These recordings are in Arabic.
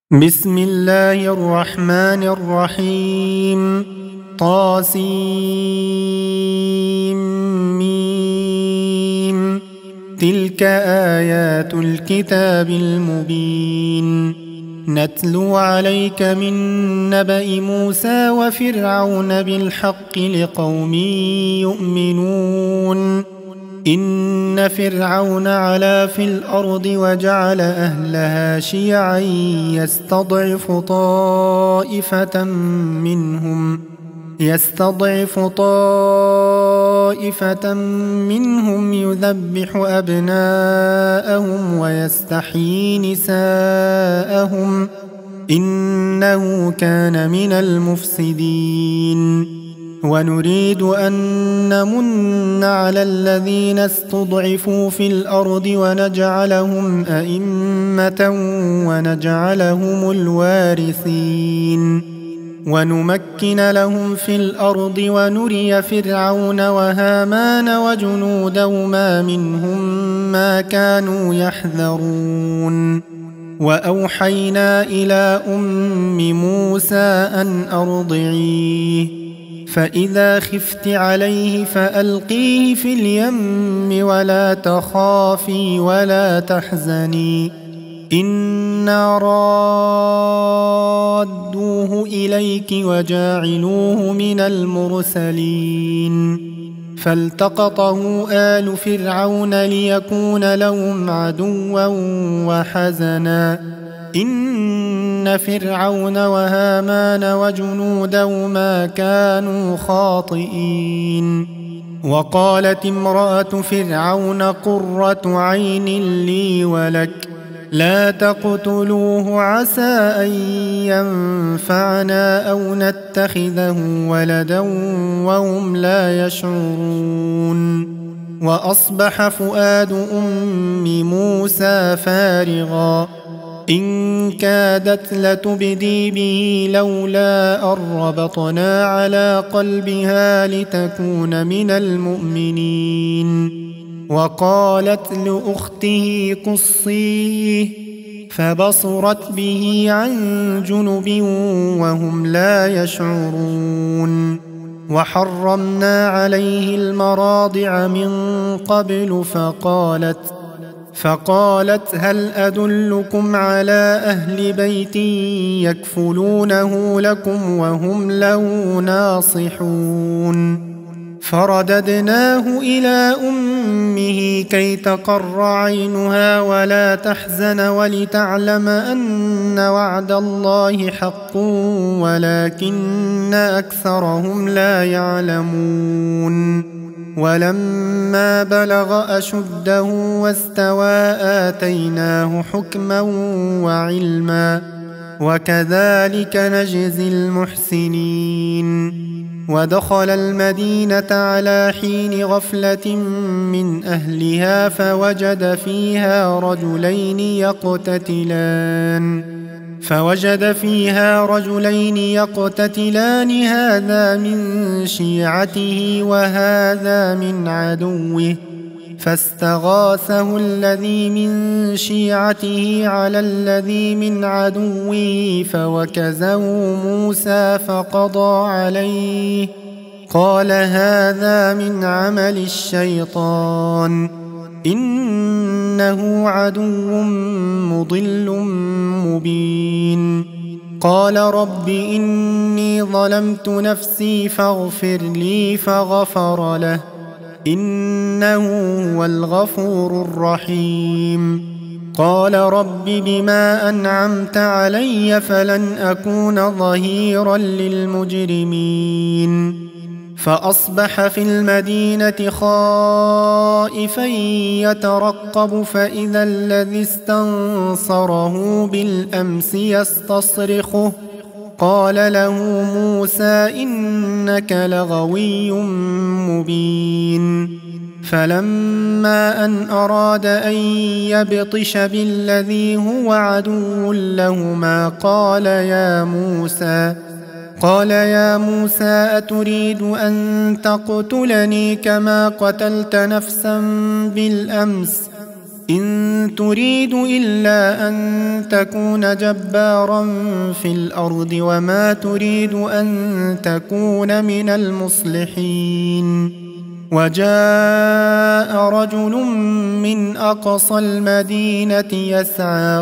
بسم الله الرحمن الرحيم طاسيم تلك آيات الكتاب المبين نتلو عليك من نبأ موسى وفرعون بالحق لقوم يؤمنون إن فرعون علا في الأرض وجعل أهلها شيعا يستضعف طائفة منهم يذبح أبناءهم ويستحيي نساءهم إنه كان من المفسدين ونريد أن نمن على الذين استضعفوا في الأرض ونجعلهم أئمة ونجعلهم الوارثين ونمكن لهم في الأرض ونري فرعون وهامان وجنودهما منهم ما كانوا يحذرون وأوحينا إلى أم موسى أن أرضعيه فإذا خفت عليه فألقيه في اليم ولا تخافي ولا تحزني إنا رادوه إليك وجاعلوه من المرسلين فالتقطه آل فرعون ليكون لهم عدوا وحزنا إن فرعون وهامان وجنودهما كانوا خاطئين وقالت امرأة فرعون قرة عين لي ولك لا تقتلوه عسى أن ينفعنا أو نتخذه ولدا وهم لا يشعرون وأصبح فؤاد أم موسى فارغا إن كادت لتبدي به لولا أن ربطنا على قلبها لتكون من المؤمنين وقالت لأخته قصيه فبصرت به عن جنب وهم لا يشعرون وحرمنا عليه المراضع من قبل فقالت هل أدلكم على أهل بيت يكفلونه لكم وهم له ناصحون فرددناه إلى أمه كي تقر عينها ولا تحزن ولتعلم أن وعد الله حق ولكن أكثرهم لا يعلمون ولما بلغ أشده واستوى آتيناه حكما وعلما وكذلك نجزي المحسنين ودخل المدينة على حين غفلة من أهلها فوجد فيها رجلين يقتتلان هذا من شيعته وهذا من عدوه فاستغاثه الذي من شيعته على الذي من عدوه فوكزه موسى فقضى عليه قال هذا من عمل الشيطان إنه عدو مضل مبين قال رب إني ظلمت نفسي فاغفر لي فغفر له إنه هو الغفور الرحيم قال رب بما أنعمت علي فلن أكون ظهيرا للمجرمين فأصبح في المدينة خائفا يترقب فإذا الذي استنصره بالأمس يستصرخه قال له موسى إنك لغوي مبين فلما أن أراد أن يبطش بالذي هو عدو لهما قال يا موسى أتريد أن تقتلني كما قتلت نفسا بالأمس إن تريد إلا أن تكون جبارا في الأرض وما تريد أن تكون من المصلحين. وجاء رجل من أقصى المدينة يسعى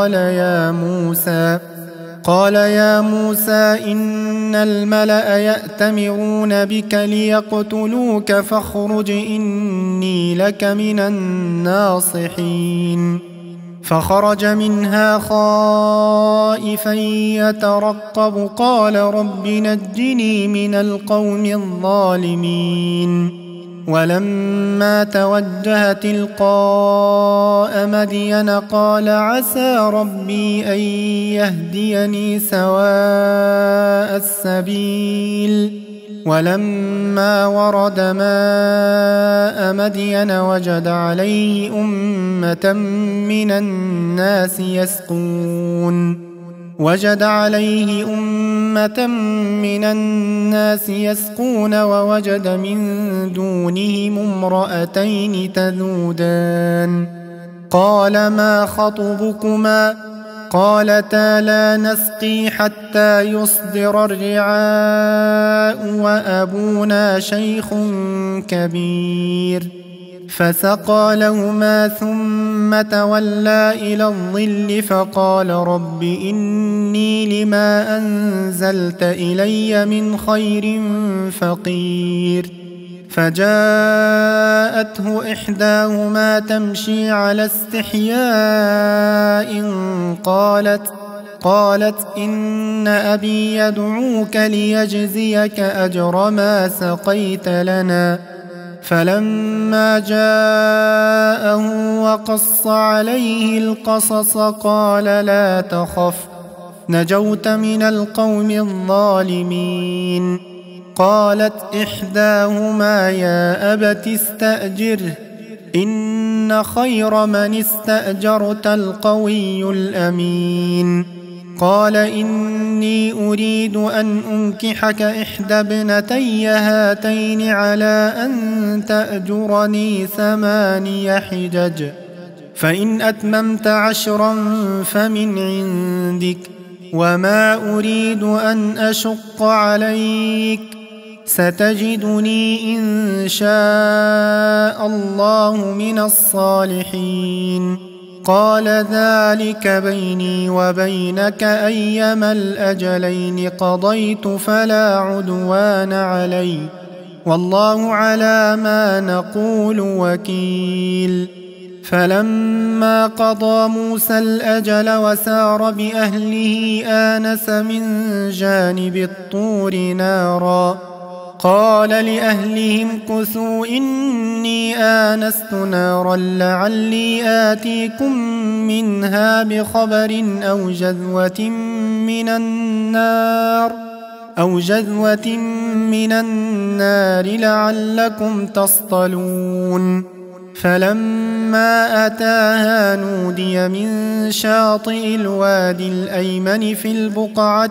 قال يا موسى إن الملأ يأتمرون بك ليقتلوك فاخرج إني لك من الناصحين. فخرج منها خائفا يترقب قال رب نجني من القوم الظالمين. ولما توجه تلقاء مدين قال عسى ربي أن يهديني سواء السبيل. ولما ورد ماء مدين وجد عليه أمة من الناس يسقون ووجد من دونهم امرأتين تذودان. قال ما خطبكما؟ قالتا لا نسقي حتى يصدر الرعاء وأبونا شيخ كبير. فسقى لهما ثم تولى إلى الظل فقال رب إني لما أنزلت إلي من خير فقير. فجاءته إحداهما تمشي على استحياء قالت إن أبي يدعوك ليجزيك أجر ما سقيت لنا. فلما جاءه وقص عليه القصص قال لا تخف نجوت من القوم الظالمين. قالت إحداهما يا أبت استأجره إن خير من استأجرت القوي الأمين. قال إني أريد أن أنكحك إحدى ابنتي هاتين على أن تأجرني 8 حجج فإن أتممت 10 فمن عندك وما أريد أن أشق عليك ستجدني إن شاء الله من الصالحين. قال ذلك بيني وبينك أيما الأجلين قضيت فلا عدوان علي والله على ما نقول وكيل. فلما قضى موسى الأجل وسار بأهله آنس من جانب الطور نارا قال لأهلهم كثوا إني آنست نارا لعلي آتيكم منها بخبر أو جذوة من النار لعلكم تصطلون. فلما أتاها نودي من شاطئ الوادي الأيمن في البقعة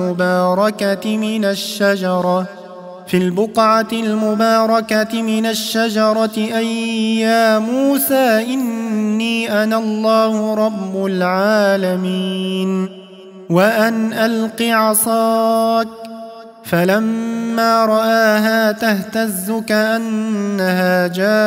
المباركة من الشجرة أن يا موسى إني أنا الله رب العالمين وأن ألق عصاك. فلما رآها تهتز كأنها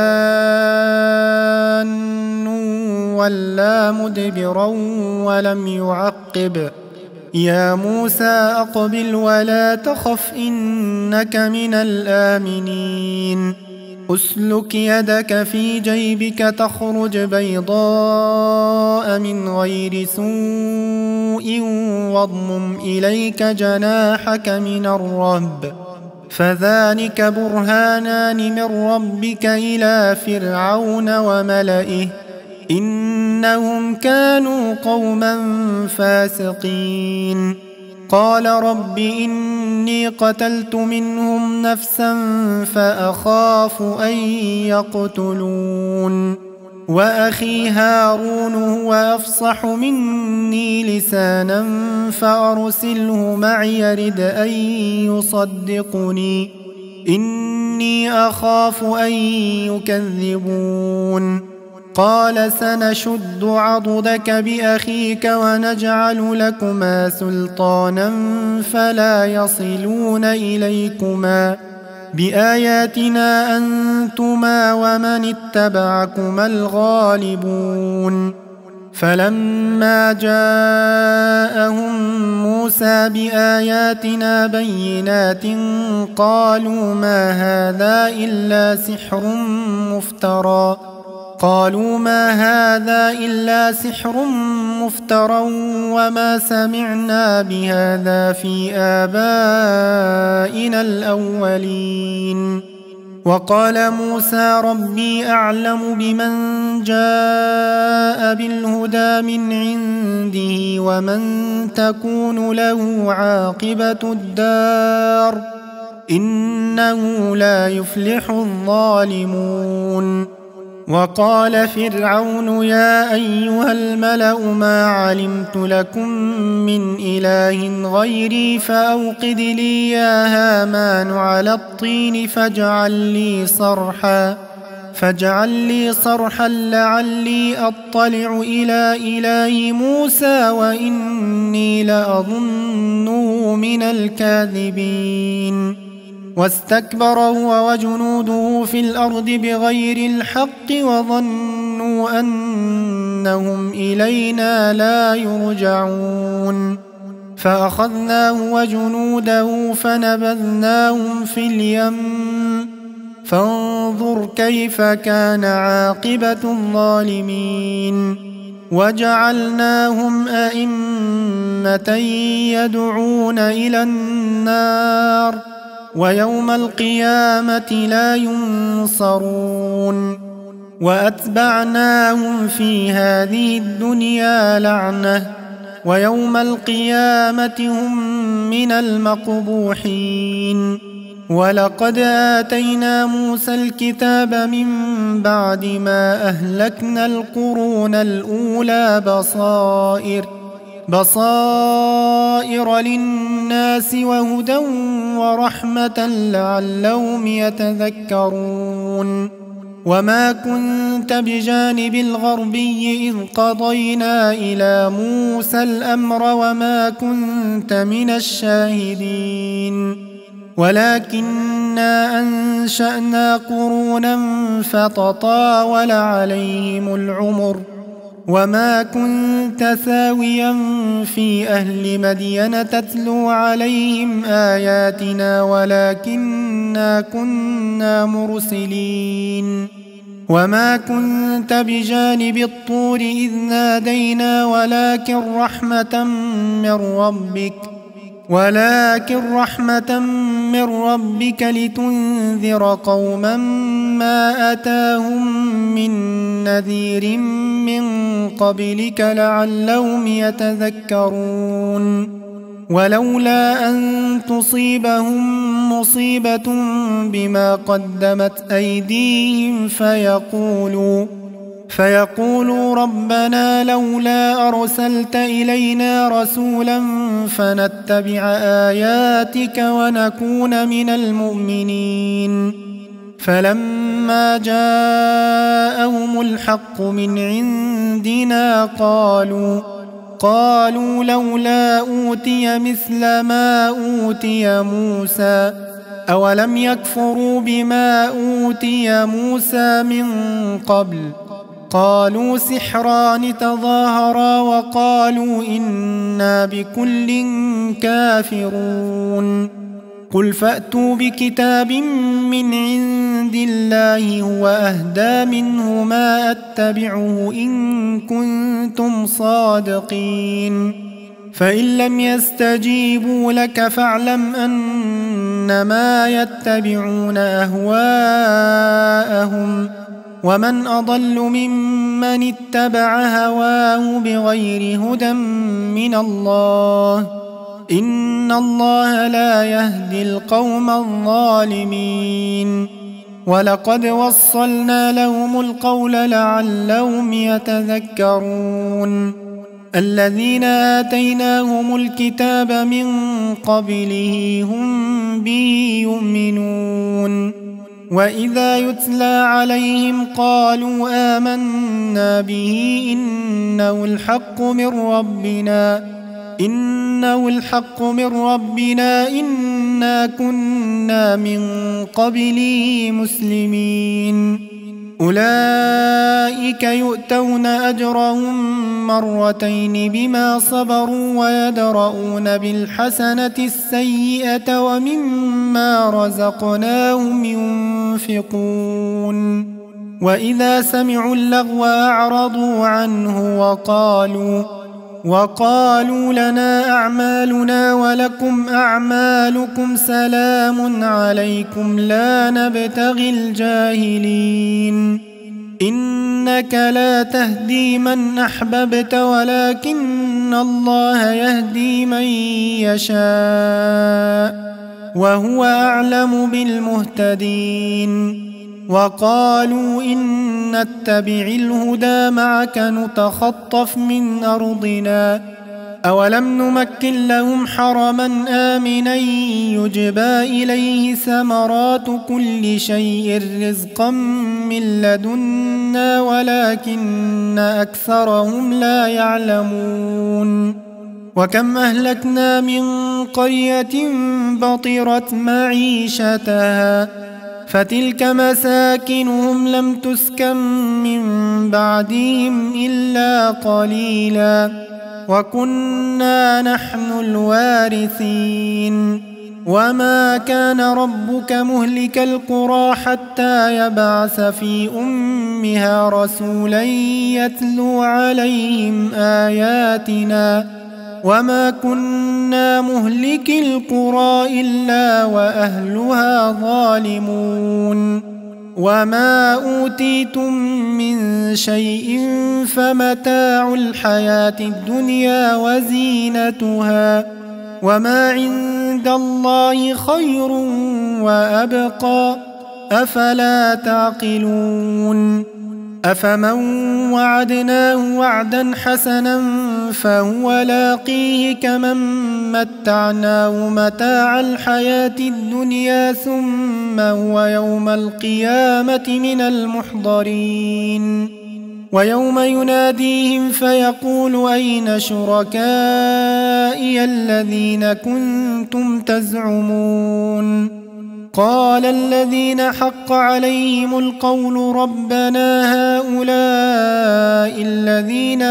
جان ولا مدبرا ولم يعقب. يا موسى أقبل ولا تخف إنك من الآمنين. أسلك يدك في جيبك تخرج بيضاء من غير سوء واضمم إليك جناحك من الرهب فذلك برهانان من ربك إلى فرعون وملئه إنهم كانوا قوما فاسقين. قال رب إني قتلت منهم نفسا فأخاف أن يقتلون وأخي هارون هو أفصح مني لسانا فأرسله معي يرد أن يصدقني إني أخاف أن يكذبون. قال سنشد عضدك بأخيك ونجعل لكما سلطانا فلا يصلون إليكما بآياتنا أنتما ومن اتبعكما الغالبون. فلما جاءهم موسى بآياتنا بينات قالوا ما هذا إلا سحر مفترى وما سمعنا بهذا في آبائنا الأولين. وقال موسى ربي أعلم بمن جاء بالهدى من عنده ومن تكون له عاقبة الدار إنه لا يفلح الظالمون. وقال فرعون يا أيها الملأ ما علمت لكم من إله غيري فأوقد لي يا هامان على الطين فاجعل لي صرحا لعلي أطلع إلى إله موسى وإني لأظنه من الكاذبين. واستكبر هو وجنوده في الأرض بغير الحق وظنوا أنهم إلينا لا يرجعون. فأخذناه وجنوده فنبذناهم في اليم فانظر كيف كان عاقبة الظالمين. وجعلناهم أئمة يدعون إلى النار ويوم القيامة لا ينصرون. وأتبعناهم في هذه الدنيا لعنة ويوم القيامة هم من المقبوحين. ولقد آتينا موسى الكتاب من بعد ما أهلكنا القرون الأولى بصائر للناس وهدى ورحمة لعلهم يتذكرون. وما كنت بجانب الغربي إذ قضينا إلى موسى الأمر وما كنت من الشاهدين ولكننا أنشأنا قرونا فتطاول عليهم العمر وما كنت ثاويا في أهل مدين تتلو عليهم آياتنا ولكننا كنا مرسلين. وما كنت بجانب الطور إذ نادينا ولكن رحمة من ربك لتنذر قوما ما أتاهم من نذير من قبلك لعلهم يتذكرون. ولولا أن تصيبهم مصيبة بما قدمت أيديهم فيقولوا ربنا لولا أرسلت إلينا رسولا فنتبع آياتك ونكون من المؤمنين. فلما جاءهم الحق من عندنا قالوا لولا أوتي مثل ما أوتي موسى أولم يكفروا بما أوتي موسى من قبل قالوا سحران تظاهرا وقالوا إنا بكل كافرون. قل فأتوا بكتاب من عند الله هو أهدى منه ما أتبعه إن كنتم صادقين. فإن لم يستجيبوا لك فاعلم أنما يتبعون أهواءهم ومن أضل ممن اتبع هواه بغير هدى من الله إن الله لا يهدي القوم الظالمين. ولقد وصلنا لهم القول لعلهم يتذكرون. الذين آتيناهم الكتاب من قبله هم به يؤمنون. وإذا يتلى عليهم قالوا آمنا به إنه الحق من ربنا إنا كنا من قبله مسلمين. أولئك يؤتون أجرهم مرتين بما صبروا ويدرؤون بالحسنة السيئة ومما رزقناهم ينفقون. وإذا سمعوا اللغو أعرضوا عنه وقالوا لنا أعمالنا ولكم أعمالكم سلام عليكم لا نبتغي الجاهلين. إنك لا تهدي من أحببت ولكن الله يهدي من يشاء وهو أعلم بالمهتدين. وقالوا إن نتبع الهدى معك نتخطف من أرضنا أولم نمكن لهم حرما آمنا يجبى إليه ثمرات كل شيء رزقا من لدنا ولكن أكثرهم لا يعلمون. وكم أهلكنا من قرية بطرت معيشتها فتلك مساكنهم لم تسكن من بعدهم إلا قليلا وكنا نحن الوارثين. وما كان ربك مهلك القرى حتى يبعث في أمها رسولا يتلو عليهم آياتنا وما كنا مهلك القرى إلا وأهلها ظالمون. وما أوتيتم من شيء فمتاع الحياة الدنيا وزينتها وما عند الله خير وأبقى أفلا تعقلون. أفمن وعدناه وعدا حسنا فهو لاقيه كمن متعناه متاع الحياة الدنيا ثم هو يوم القيامة من المحضرين. ويوم يناديهم فيقول أين شركائي الذين كنتم تزعمون قال الذين حق عليهم القول ربنا هؤلاء الذين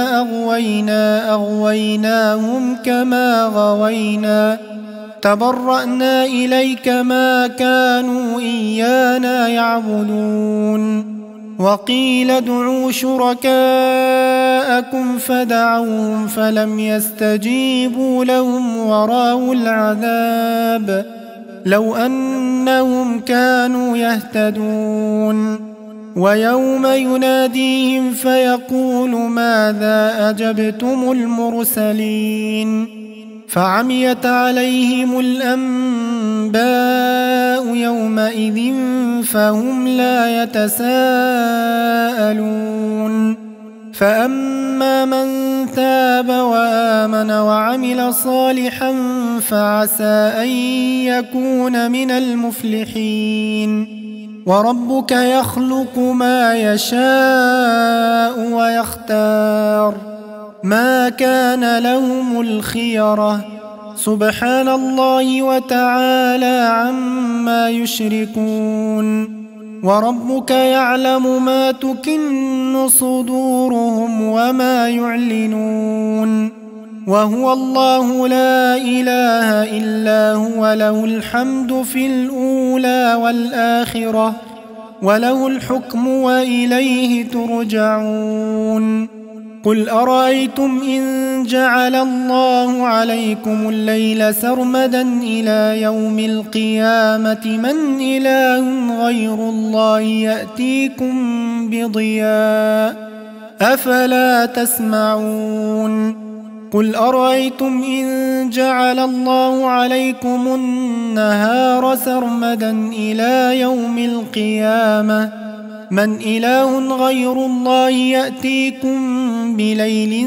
أغويناهم كما غوينا تبرأنا إليك ما كانوا إيانا يعبدون. وقيل ادعوا شركاءكم فدعوهم فلم يستجيبوا لهم ورأوا العذاب لو أنهم كانوا يهتدون. ويوم يناديهم فيقول ماذا أجبتم المرسلين فعميت عليهم الأنباء يومئذ فهم لا يتساءلون. فأما من تاب وآمن وعمل صالحا فعسى أن يكون من المفلحين. وربك يخلق ما يشاء ويختار ما كان لهم الخيرة سبحان الله وتعالى عما يشركون. وربك يعلم ما تكن صدورهم وما يعلنون وهو الله لا إله إلا هو له الحمد في الأولى والآخرة وله الحكم وإليه ترجعون. قل أرأيتم إن جعل الله عليكم الليل سرمدا إلى يوم القيامة من إله غير الله يأتيكم بضياء أفلا تسمعون. قل أرأيتم إن جعل الله عليكم النهار سرمدا إلى يوم القيامة من إله غير الله يأتيكم بليل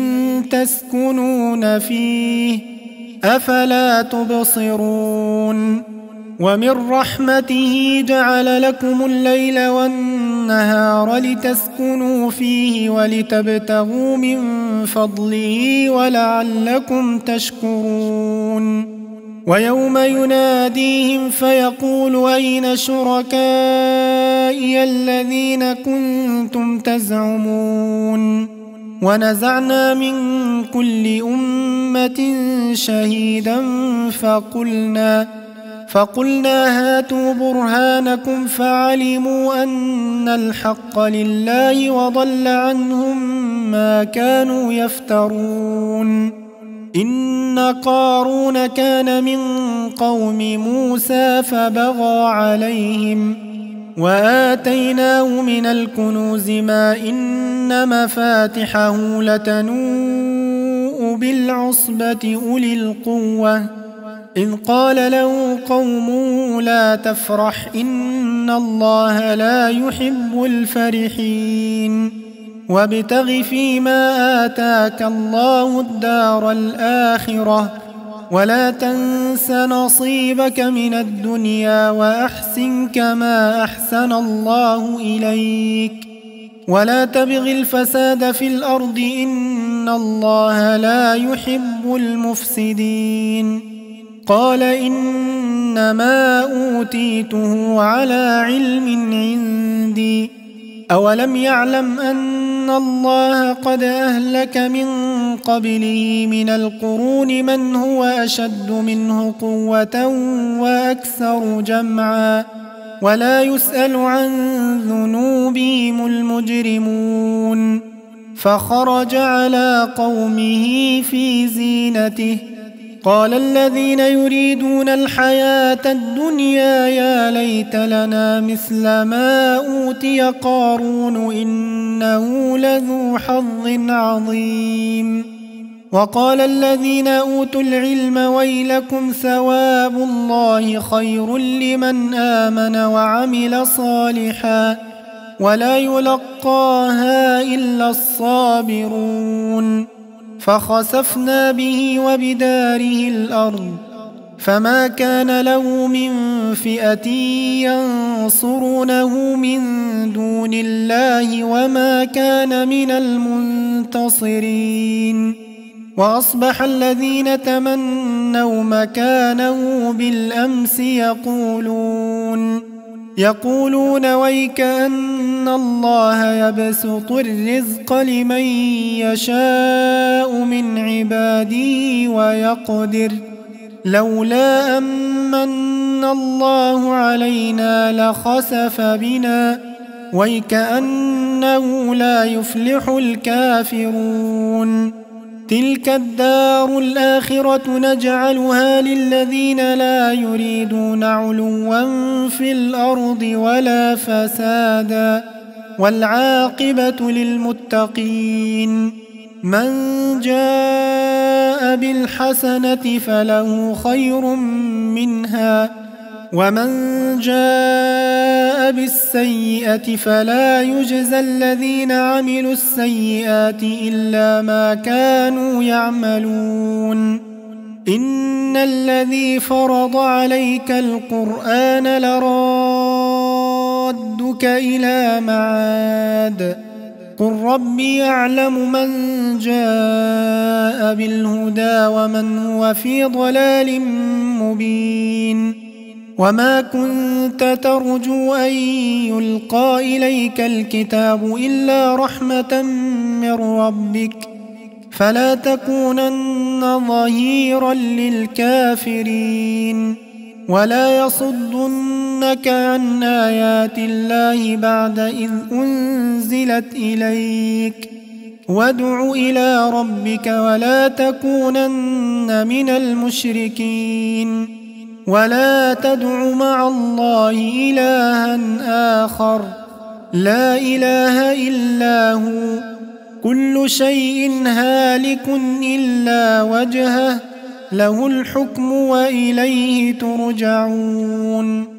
تسكنون فيه أفلا تبصرون. ومن رحمته جعل لكم الليل والنهار لتسكنوا فيه ولتبتغوا من فضله ولعلكم تشكرون ويوم يناديهم فيقول أين شركائي الذين كنتم تزعمون ونزعنا من كل أمة شهيدا فقلنا هاتوا برهانكم فعلموا أن الحق لله وضل عنهم ما كانوا يفترون إن قارون كان من قوم موسى فبغى عليهم وآتيناه من الكنوز ما إن مفاتحه لتنوء بالعصبة أولي القوة إذ قال له قومه لا تفرح إن الله لا يحب الفرحين وابتغ فيما آتاك الله الدار الآخرة ولا تنس نصيبك من الدنيا وأحسن كما أحسن الله إليك ولا تبغ الفساد في الأرض إن الله لا يحب المفسدين قال إنما أوتيته على علم عندي أولم يعلم أن الله قد أهلك من قبله من القرون من هو أشد منه قوة وأكثر جمعا ولا يسأل عن ذنوبهم المجرمون فخرج على قومه في زينته قال الذين يريدون الحياة الدنيا يا ليت لنا مثل ما أوتي قارون إنه لذو حظ عظيم وقال الذين أوتوا العلم ويلكم ثواب الله خير لمن آمن وعمل صالحا ولا يلقاها إلا الصابرون فخسفنا به وبداره الأرض فما كان له من فئة ينصرونه من دون الله وما كان من المنتصرين وأصبح الذين تمنوا مكانه بالأمس يقولون ويك أن الله يبسط الرزق لمن يشاء من عباده ويقدر لولا أمن الله علينا لخسف بنا ويك أنه لا يفلح الكافرون تلك الدار الآخرة نجعلها للذين لا يريدون علوا في الأرض ولا فسادا والعاقبة للمتقين من جاء بالحسنة فله خير منها ومن جاء بالسيئة فلا يجزى الذين عملوا السيئات إلا ما كانوا يعملون إن الذي فرض عليك القرآن لرادك إلى معاد قل ربي يعلم من جاء بالهدى ومن هو في ضلال مبين وما كنت ترجو أن يلقى إليك الكتاب إلا رحمة من ربك فلا تكونن ظهيرا للكافرين ولا يصدنك عن آيات الله بعد إذ أنزلت إليك وادع إلى ربك ولا تكونن من المشركين ولا تدع مع الله إلها آخر لا إله إلا هو كل شيء هالك إلا وجهه له الحكم وإليه ترجعون